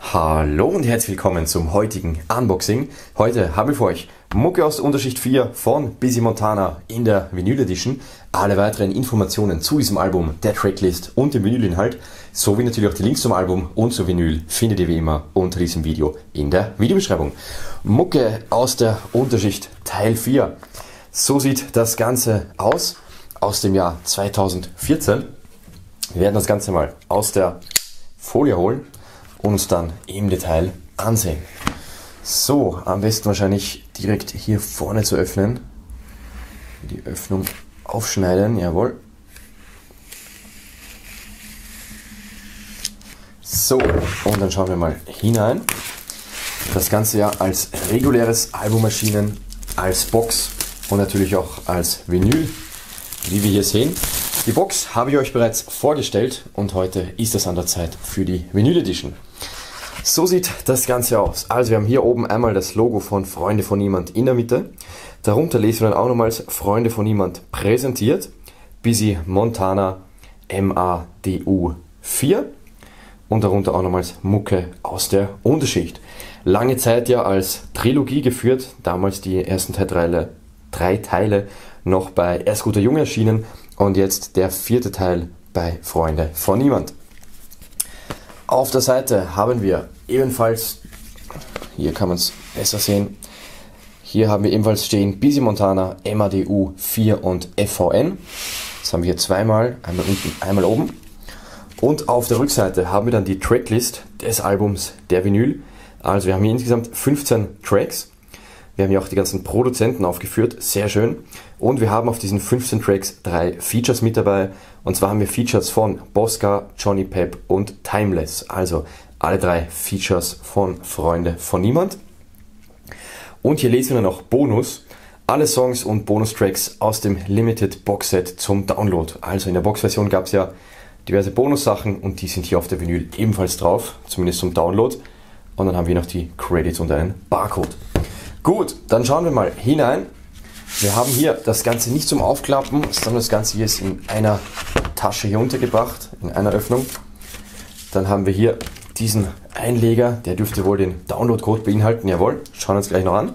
Hallo und herzlich willkommen zum heutigen Unboxing. Heute habe ich für euch Mucke aus der Unterschicht 4 von Busy Montana in der Vinyl Edition. Alle weiteren Informationen zu diesem Album, der Tracklist und dem Vinylinhalt, sowie natürlich auch die Links zum Album und zur Vinyl findet ihr wie immer unter diesem Video in der Videobeschreibung. Mucke aus der Unterschicht Teil 4. So sieht das Ganze aus dem Jahr 2014. Wir werden das Ganze mal aus der Folie holen und uns dann im Detail ansehen. So, am besten wahrscheinlich direkt hier vorne zu öffnen. Die Öffnung aufschneiden, jawohl. So, und dann schauen wir mal hinein. Das Ganze ja als reguläres Album erschienen, als Box und natürlich auch als Vinyl, wie wir hier sehen. Die Box habe ich euch bereits vorgestellt und heute ist es an der Zeit für die Vinyl Edition. So sieht das Ganze aus. Also wir haben hier oben einmal das Logo von Freunde von Niemand in der Mitte. Darunter lesen wir dann auch nochmals Freunde von Niemand präsentiert. Busy Montana MADU 4. Und darunter auch nochmals Mucke aus der Unterschicht. Lange Zeit ja als Trilogie geführt. Damals die ersten drei Teile noch bei Erst guter Junge erschienen. Und jetzt der 4. Teil bei Freunde von Niemand. Auf der Seite haben wir ebenfalls, hier kann man es besser sehen, hier haben wir ebenfalls stehen Busy Montana, MADU 4 und FVN. Das haben wir hier zweimal, einmal unten, einmal oben. Und auf der Rückseite haben wir dann die Tracklist des Albums der Vinyl. Also wir haben hier insgesamt 15 Tracks. Wir haben hier auch die ganzen Produzenten aufgeführt, sehr schön. Und wir haben auf diesen 15 Tracks 3 Features mit dabei. Und zwar haben wir Features von Bosca, Johnny Pep und Timeless. Also alle 3 Features von Freunde von Niemand. Und hier lesen wir noch Bonus. Alle Songs und Bonustracks aus dem Limited Boxset zum Download. Also in der Boxversion gab es ja diverse Bonussachen und die sind hier auf der Vinyl ebenfalls drauf, zumindest zum Download. Und dann haben wir noch die Credits und einen Barcode. Gut, dann schauen wir mal hinein. Wir haben hier das Ganze nicht zum Aufklappen, sondern das Ganze hier ist in einer Tasche hier untergebracht, in einer Öffnung. Dann haben wir hier diesen Einleger, der dürfte wohl den Download-Code beinhalten, jawohl, schauen wir uns gleich noch an.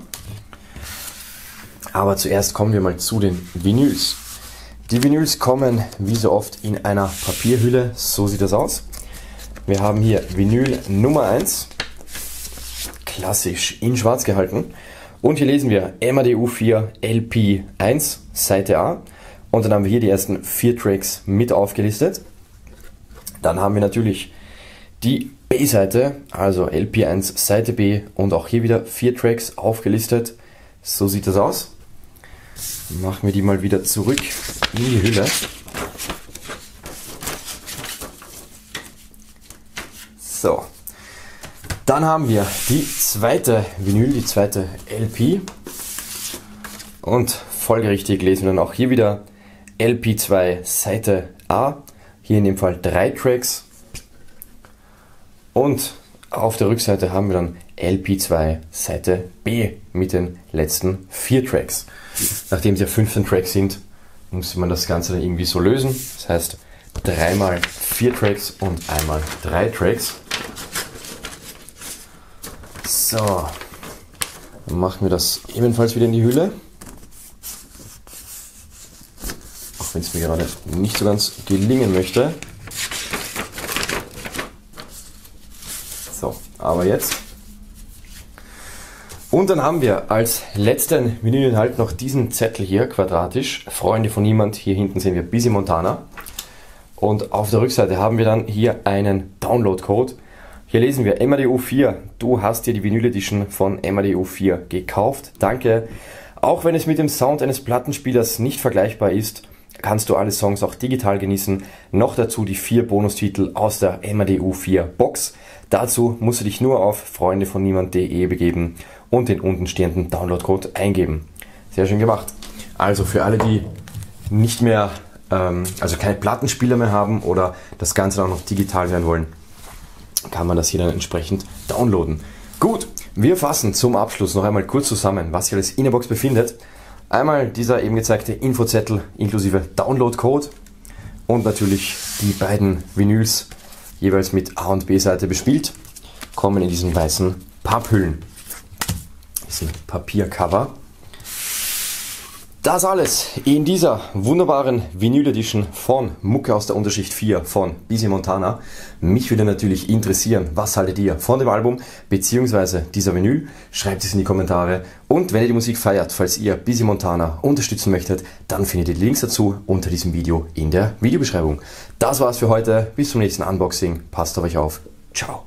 Aber zuerst kommen wir mal zu den Vinyls. Die Vinyls kommen wie so oft in einer Papierhülle, so sieht das aus. Wir haben hier Vinyl Nummer 1, klassisch in schwarz gehalten. Und hier lesen wir MADU 4 LP 1, Seite A. Und dann haben wir hier die ersten 4 Tracks mit aufgelistet. Dann haben wir natürlich die B-Seite, also LP 1, Seite B. Und auch hier wieder 4 Tracks aufgelistet. So sieht das aus. Machen wir die mal wieder zurück in die Hülle. So. Dann haben wir die zweite Vinyl, die zweite LP. Und folgerichtig lesen wir dann auch hier wieder LP2 Seite A. Hier in dem Fall 3 Tracks. Und auf der Rückseite haben wir dann LP2 Seite B mit den letzten 4 Tracks. Nachdem es ja 15 Tracks sind, muss man das Ganze dann irgendwie so lösen. Das heißt 3 mal 4 Tracks und einmal 3 Tracks. So, dann machen wir das ebenfalls wieder in die Hülle. Auch wenn es mir gerade nicht so ganz gelingen möchte. So, aber jetzt. Und dann haben wir als letzten Vinylinhalt noch diesen Zettel hier, quadratisch. Freunde von Niemand, hier hinten sehen wir Busy Montana. Und auf der Rückseite haben wir dann hier einen Download-Code. Hier lesen wir MADU 4, du hast dir die Vinyl Edition von MADU 4 gekauft. Danke. Auch wenn es mit dem Sound eines Plattenspielers nicht vergleichbar ist, kannst du alle Songs auch digital genießen. Noch dazu die 4 Bonustitel aus der MADU 4 Box. Dazu musst du dich nur auf freundevonniemand.de begeben und den unten stehenden Download-Code eingeben. Sehr schön gemacht. Also für alle, die nicht mehr, also keine Plattenspieler mehr haben oder das Ganze auch noch digital hören wollen, kann man das hier dann entsprechend downloaden. Gut, wir fassen zum Abschluss noch einmal kurz zusammen, was sich alles in der Box befindet. Einmal dieser eben gezeigte Infozettel inklusive Download-Code und natürlich die beiden Vinyls jeweils mit A- und B-Seite bespielt. kommen in diesen weißen Papphüllen, diesen Papiercover. Das alles in dieser wunderbaren Vinyl Edition von Mucke aus der Unterschicht 4 von Busy Montana. Mich würde natürlich interessieren, was haltet ihr von dem Album bzw. dieser Vinyl? Schreibt es in die Kommentare. Und wenn ihr die Musik feiert, falls ihr Busy Montana unterstützen möchtet, dann findet ihr die Links dazu unter diesem Video in der Videobeschreibung. Das war's für heute. Bis zum nächsten Unboxing. Passt auf euch auf. Ciao.